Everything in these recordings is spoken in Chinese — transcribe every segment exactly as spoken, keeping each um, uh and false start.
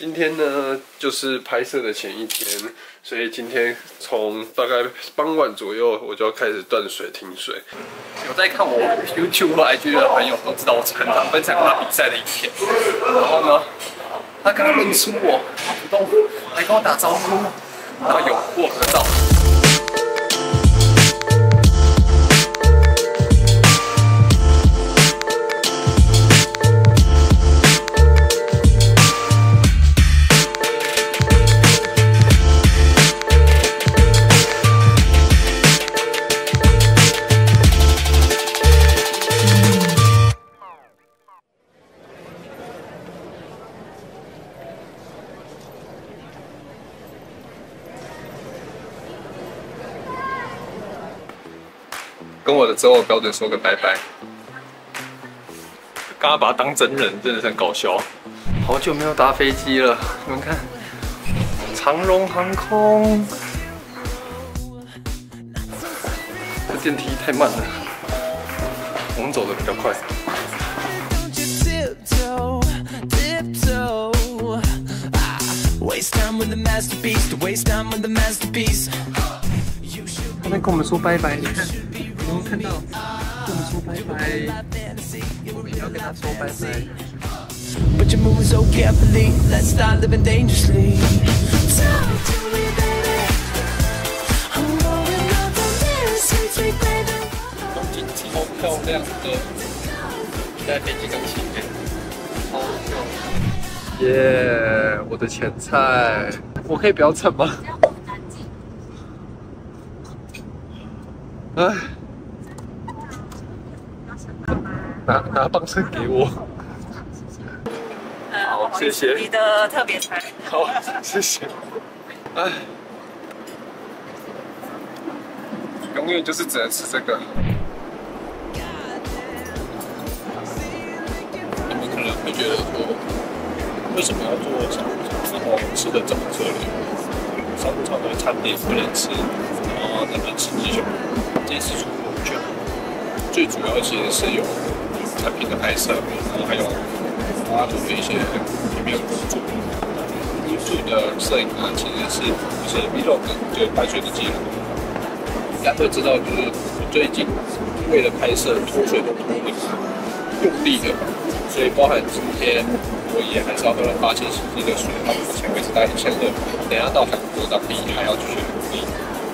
今天呢，就是拍摄的前一天，所以今天从大概傍晚左右，我就要开始断水停水。 有在看我 YouTube 或 I G 的朋友都知道，我很常分享他比赛的影片。然后呢，他刚刚认出我，他主动来跟我打招呼，然后有握合照。 跟我的择偶标准说个拜拜。刚刚把他当真人，真的是很搞笑。好久没有搭飞机了，你们看，长荣航空，这电梯太慢了，我们走的比较快。 他在跟我们说拜拜，你看，有没有看到？跟我们说拜拜，我们也要跟他说拜拜。But you're moving so carefully, let's start living dangerously. Talk to me, baby. I'm going up on this, sweet, sweet baby. 东京超漂亮的，现在飞机刚起飞，超漂亮。耶，我的前菜，我可以不要蹭吗？ 哎，拿拿棒秤给我。好，谢谢。 你的特别菜。 好，谢谢。哎，永远就是只能吃这个。你们可能会觉得说，为什么要做商务舱？然后吃的这么策略？商务舱的餐点不能吃，然后那边吃鸡胸。 这次出国去，最主要其实是有产品的拍摄，然后还有阿图的一些平面工作。YouTube 的摄影呢，其实是就是 vlog， 就是拍摄的记录。大家会知道，就是我最近为了拍摄脱水的脱力，用力的，所以包含今天我也还是要喝了八千 C C 的水，到目前为止大概一千二。等下到韩国当地还要继续努力。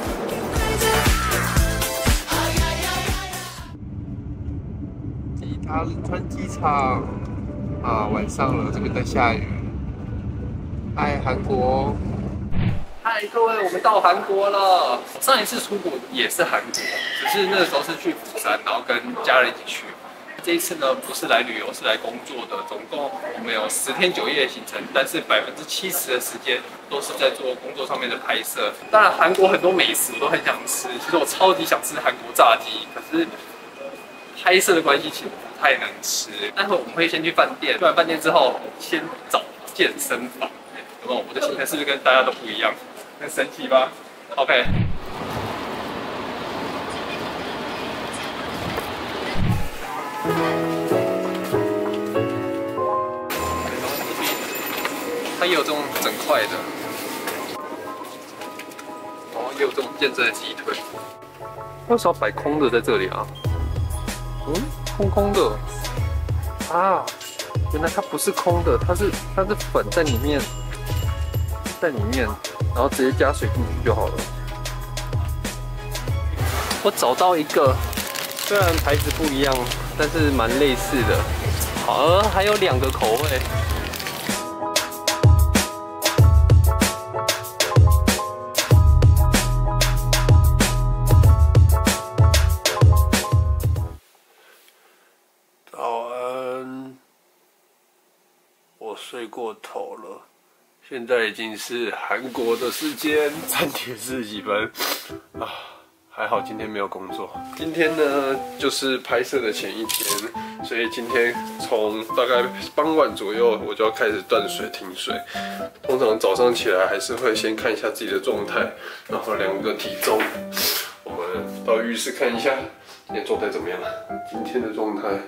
他川机场啊，晚上了，这边在下雨。嗨，韩国！ 嗨，各位，我们到韩国了。上一次出国也是韩国，只是那时候是去釜山，然后跟家人一起去。这一次呢，不是来旅游，是来工作的。总共我们有十天九夜的行程，但是百分之七十的时间都是在做工作上面的拍摄。当然，韩国很多美食我都很想吃，其实我超级想吃韩国炸鸡，可是拍摄的关系，其实 太能吃，待会我们会先去饭店，去完饭店之后先找健身房。有没有？我的行程是不是跟大家都不一样？很神奇吧 ？OK。它也有这种整块的，然后也有这种健身的鸡腿。为什么摆空的在这里啊？嗯？ 空空的啊，原来它不是空的，它是它是粉在里面，在里面，然后直接加水进去就好了。我找到一个，虽然牌子不一样，但是蛮类似的。好，还有两个口味。 睡过头了，现在已经是韩国的时间三点四十几分啊，还好今天没有工作。今天呢，就是拍摄的前一天，所以今天从大概傍晚左右，我就要开始断水停水。通常早上起来还是会先看一下自己的状态，然后量个体重。我们到浴室看一下今天状态怎么样。今天的状态。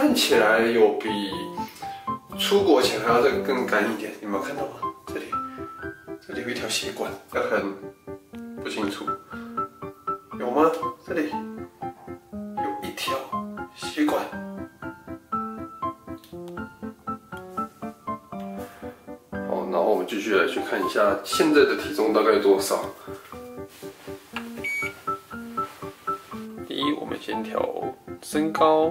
看起来有比出国前还要再更干一点，你们有看到吗？这里，这里有一条血管，要看不清楚，有吗？这里有一条血管。好，然后我们继续来去看一下现在的体重大概多少。第一，我们先调身高。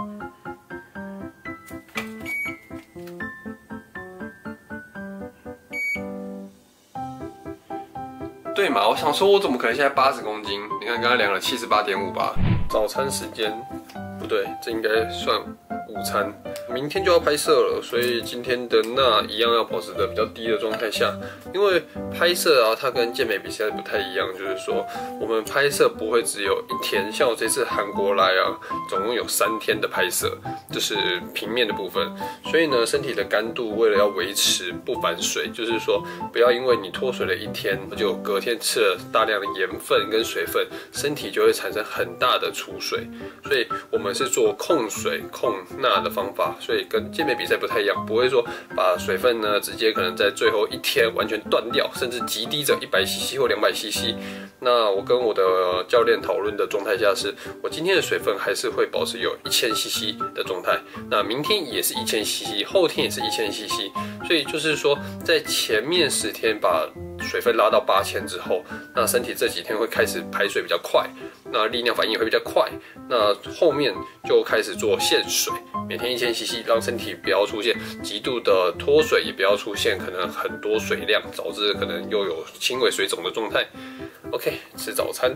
对嘛？我想说，我怎么可能现在八十公斤？你看刚刚量了七十八点五吧。早餐时间不对，这应该算午餐。明天就要拍摄了，所以今天的钠一样要保持在比较低的状态下。因为拍摄啊，它跟健美比赛不太一样，就是说我们拍摄不会只有一天。像我这次韩国来啊，总共有三天的拍摄，就是平面的部分。所以呢，身体的干度为了要维持不反水，就是说不要因为你脱水了一天，就隔天吃了大量的盐分跟水分，身体就会产生很大的储水。所以我们是做控水控钠的方法。 所以跟健美比赛不太一样，不会说把水分呢直接可能在最后一天完全断掉，甚至极低着一百 C C 或两百 C C。那我跟我的教练讨论的状态下是，我今天的水分还是会保持有一千 C C 的状态，那明天也是一千 C C， 后天也是一千 C C。所以就是说，在前面十天把水分拉到八千之后，那身体这几天会开始排水比较快，那利尿反应也会比较快，那后面就开始做限水，每天一千 C C， 让身体不要出现极度的脱水，也不要出现可能很多水量，导致可能又有轻微水肿的状态。OK， 吃早餐。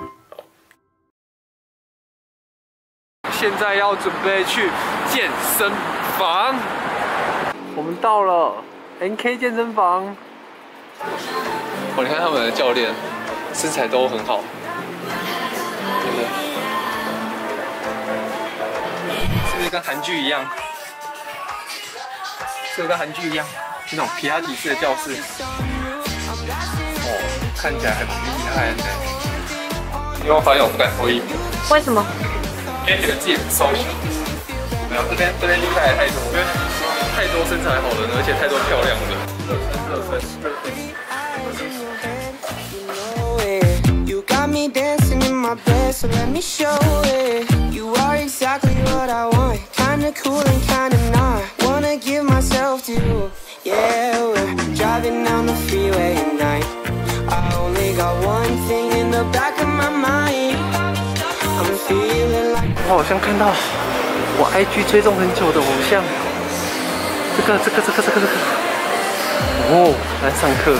现在要准备去健身房，我们到了 N K 健身房。哦，你看他们的教练身材都很好，对不对？是不是跟韩剧一样？是不是跟韩剧一样？那种皮拉提式的教室。哦，看起来很厉害呢。你有没有发现我不敢脱衣服？ 为什么？ 因为觉得自己很瘦小。没有，这边这边厉害太多，因为太多身材好的人，而且太多漂亮的。热身，热身，热身。 Got me dancing in my bed, so let me show it. You are exactly what I want, kinda cool and kinda not. Wanna give myself to you. Yeah, we're driving down the freeway at night. I only got one thing in the back of my mind. I'm feeling like 我好像看到我 I G 追踪很久的偶像，这个这个这个这个这个，哦，来上课。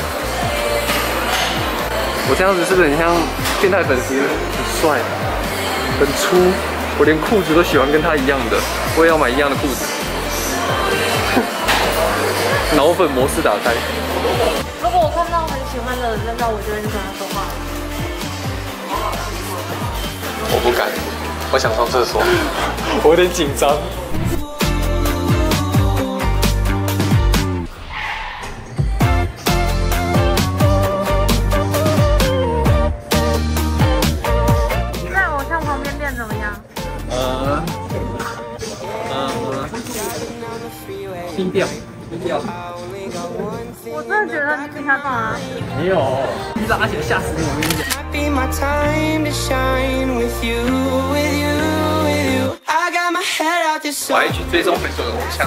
我这样子是不是很像变态粉丝？很帅，很粗，我连裤子都喜欢跟他一样的，我也要买一样的裤子。脑粉模式打开。 如果我看到很喜欢的人，那我就会去跟他说话。 我不敢，我想上厕所，我有点紧张。 低调，低调。 我真的觉得你比他棒啊！ 没有，一拉起来吓死你！我跟你讲。我 I G 追踪很久的偶像，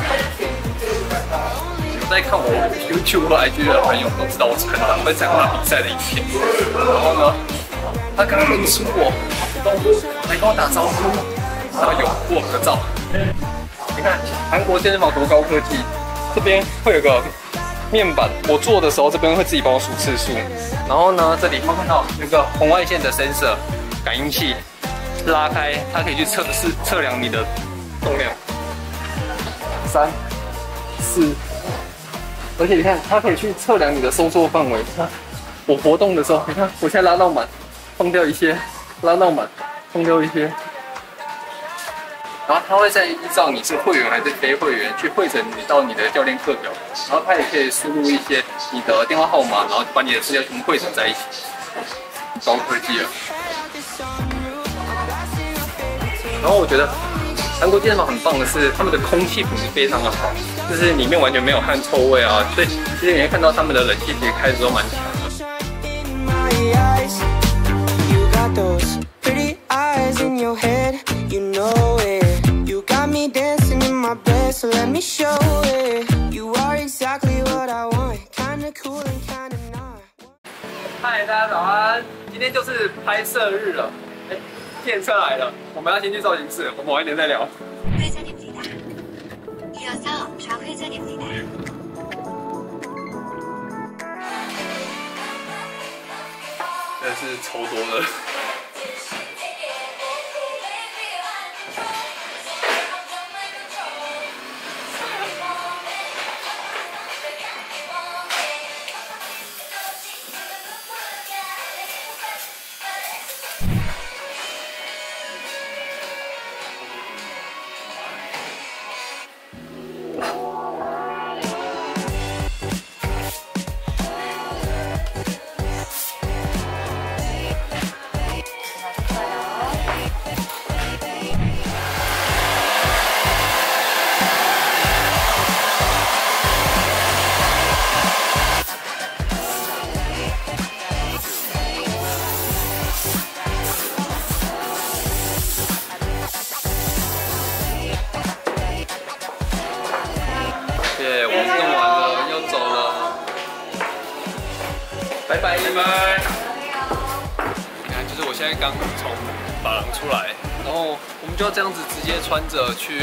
有在看我 YouTube 或 I G 的朋友都知道，我是很常分享他比赛的影片。然后呢，他刚刚认出我，还跟我打招呼，然后有握合照。 你看韩国健身房多高科技，这边会有个面板，我做的时候这边会自己帮我数次数。然后呢，这里会看到有个红外线的 sensor 感应器，拉开它可以去测试测量你的重量。三、四，而且你看它可以去测量你的收缩范围。看我活动的时候，你看我现在拉到满，放掉一些，拉到满，放掉一些。 然后他会再依照你是会员还是非会员去汇整你到你的教练课表，然后他也可以输入一些你的电话号码，然后把你的资料全部汇整在一起，高科技了。然后我觉得韩国健身房很棒的是，他们的空气品质非常的好，就是里面完全没有汗臭味啊，所以其实你会看到他们的冷气其实开的都蛮强的。 Those pretty eyes in your head, you know it. You got me dancing in my bed, so let me show it. You are exactly what I want, kinda cool and kinda not. 嗨，大家早安！今天就是拍摄日了。哎，电车来了，我们要先去造型室，我们晚一点再聊。 회전입니다. 이어서 좌회전입니다. 真的是超多的。 耶，我弄完了，要走了，拜拜拜拜。你看，就是我现在刚从发廊出来，然后我们就要这样子直接穿着去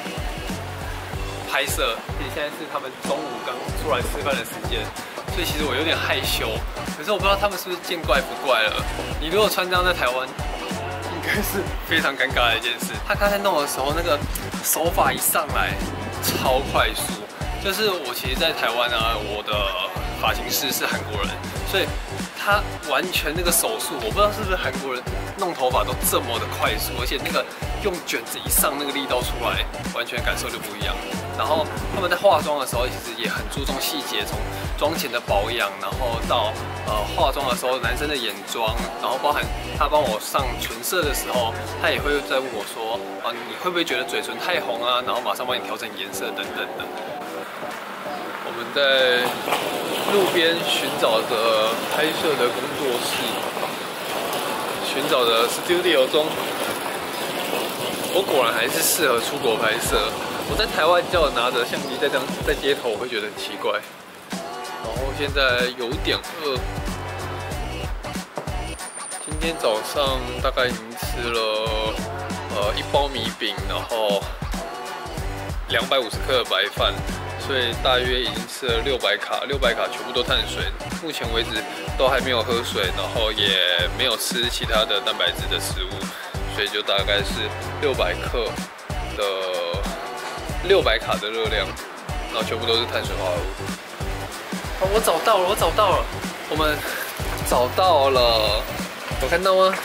拍摄。而且现在是他们中午刚出来吃饭的时间，所以其实我有点害羞。可是我不知道他们是不是见怪不怪了。你如果穿这样在台湾，应该是非常尴尬的一件事。他刚才弄的时候，那个手法一上来，超快速。 就是我其实，在台湾啊，我的发型师是韩国人，所以他完全那个手速，我不知道是不是韩国人弄头发都这么的快速，而且那个用卷子一上那个力道出来，完全感受就不一样。然后他们在化妆的时候，其实也很注重细节，从妆前的保养，然后到呃化妆的时候男生的眼妆，然后包含他帮我上唇色的时候，他也会在问我说啊，你会不会觉得嘴唇太红啊？然后马上帮你调整颜色等等的。 我们在路边寻找着拍摄的工作室，寻找的 studio 中，我果然还是适合出国拍摄。我在台湾叫我拿着相机在这样在街头，我会觉得很奇怪。然后现在有点饿，今天早上大概已经吃了呃一包米饼，然后两百五十克的白饭。 所以大约已经吃了六百卡，六百卡全部都碳水。目前为止都还没有喝水，然后也没有吃其他的蛋白质的食物，所以就大概是六百克的六百卡的热量，然后全部都是碳水化合物。哦，我找到了，我找到了，我们找到了，有看到吗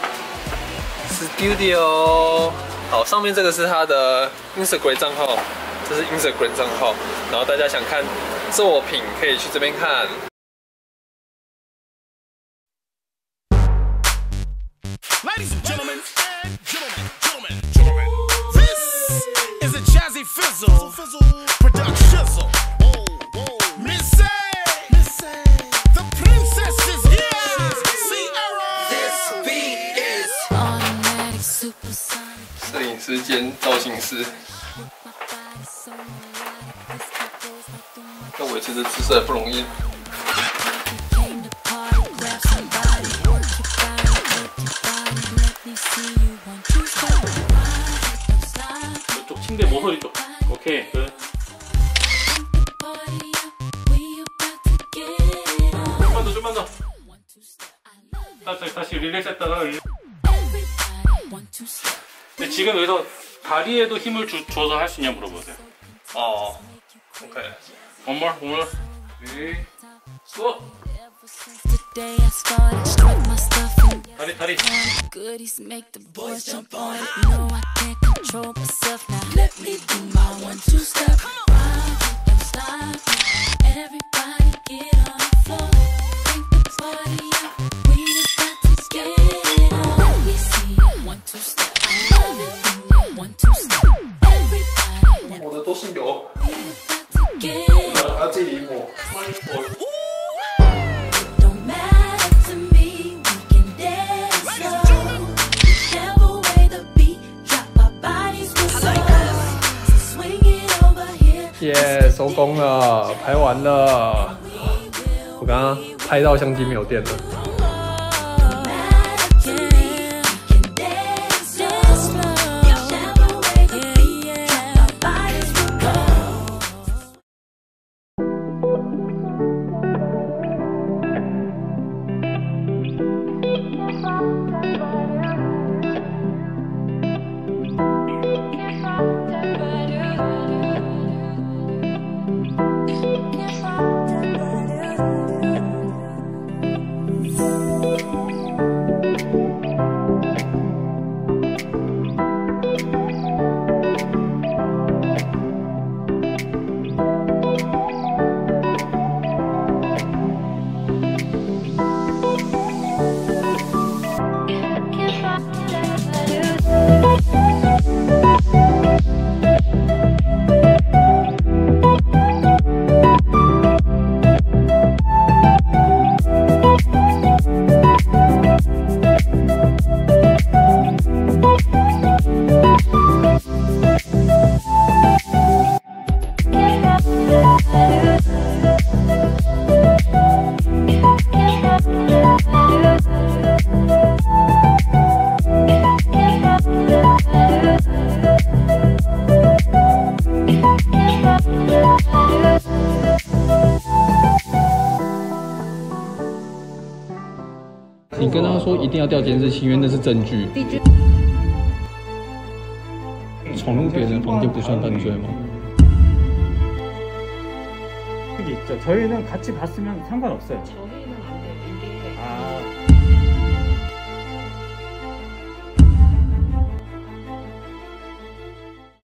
？Studio， 好，上面这个是他的 Instagram 账号。 这是 Instagram 账号，然后大家想看作品可以去这边看。Ladies and gentlemen, gentlemen, gentlemen, gentlemen, this is a jazzy fizzle production. Missy, Missy, the princess is here. Sierra, this beat is automatic supersonic. 摄影师兼造型师。 要维持这姿势还不容易。 쪽 침대 모서리 쪽. 오케이. 끝. 좀만 더, 좀만 더. 다시, 다시 릴렉스 했다가. 근데 지금 여기서 다리에도 힘을 주, 줘서 할 수 있냐 물어보세요. 어, 오케이. One more, one more. Okay. Go. 다리, 다리. Goodies make the boys jump on it. No, I can't control myself now. Let me do my one two step. Rock it, don't stop it. Everybody get on the floor. Bring the party up. We about to get it on. Let me see it. One two step. I love it when you one two step. 是有。 again. 他自己抹。 Don't matter to me, we can dance slow. Never weigh the beat, drop our bodies with soul. So swing it over here. 耶，收工了，拍完了。我刚刚拍到相机没有电了。 Don't matter to me, we can dance slow. Never weigh the beat, drop our bodies with soul. 你跟他说一定要调监视器，因为那是证据。闯入别人房间不算犯罪吗？ 있죠. 저희는 같이 봤으면 상관없어요.